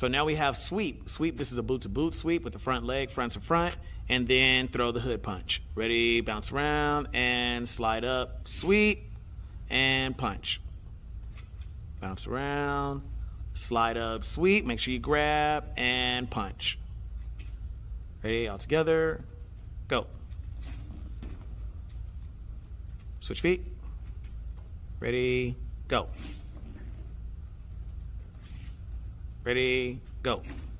So now we have sweep. Sweep, this is a boot to boot sweep with the front leg, front to front, and then throw the hood punch. Ready, bounce around and slide up, sweep, and punch. Bounce around, slide up, sweep, make sure you grab, and punch. Ready, all together, go. Switch feet. Ready, go. Ready, go.